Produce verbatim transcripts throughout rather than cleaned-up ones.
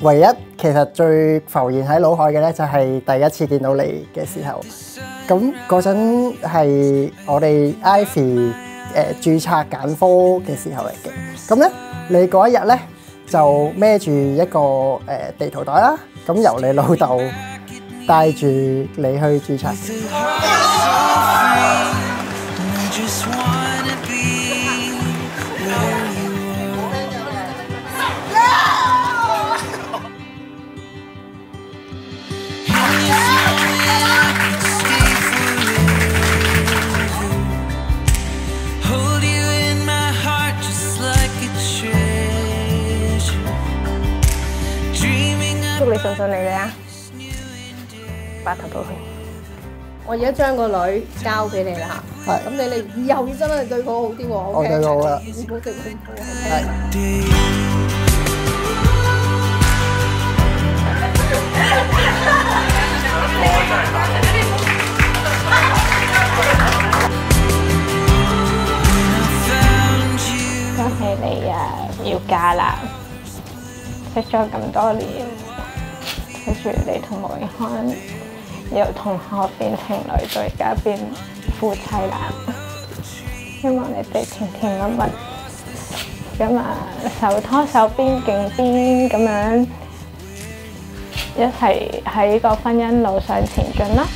唯一其實最浮現喺腦海嘅咧，就係第一次見到你嘅時候。咁嗰陣係我哋 Ivy 誒註冊揀科嘅時候嚟嘅。咁咧，你嗰一日咧就孭住一個誒地圖袋啦。咁由你老豆帶住你去註冊。 祝你順順利利啊！白頭到老。 我而家將個女交俾你啦嚇，咁你你以後要真係對佢好啲喎。 我對佢好啦， 唔好對佢唔好。 係。 恭喜你啊！要嫁啦！識咗咁多年，跟住你同莫永康由同學變情侶，到而家變夫妻啦。希望你哋甜甜蜜蜜咁啊，手拖手邊敬邊咁樣一齊喺個婚姻路上前進啦！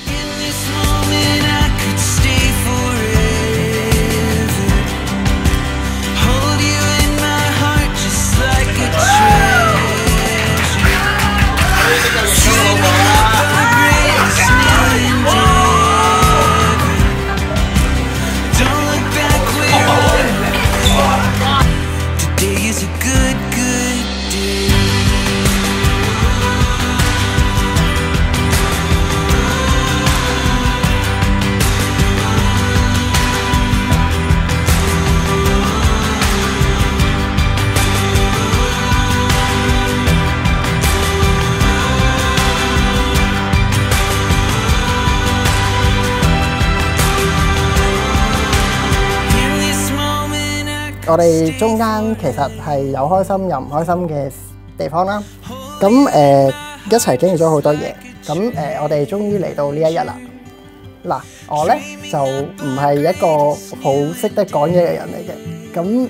我哋中間其實係有開心又唔開心嘅地方啦。咁誒、呃、一齊經歷咗好多嘢。咁誒、呃、我哋終於嚟到呢一日啦。嗱，我咧就唔係一個好識得講嘢嘅人嚟嘅。咁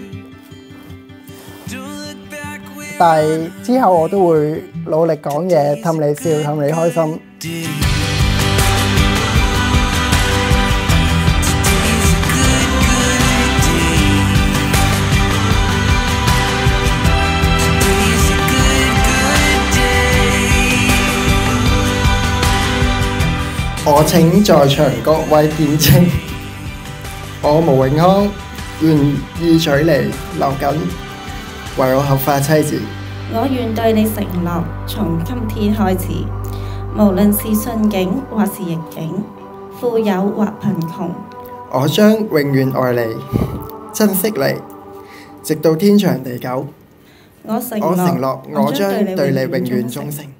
但係之後我都會努力講嘢，氹你笑，氹你開心。我請在場各位見證，我毛永康願意娶你劉瑾為我合法妻子。 我願對你承諾，從今天開始，無論是順境或是逆境，富有或貧窮， 我將永遠愛你，珍惜你，直到天長地久。 我承諾， 我承諾，我將對你永遠忠誠。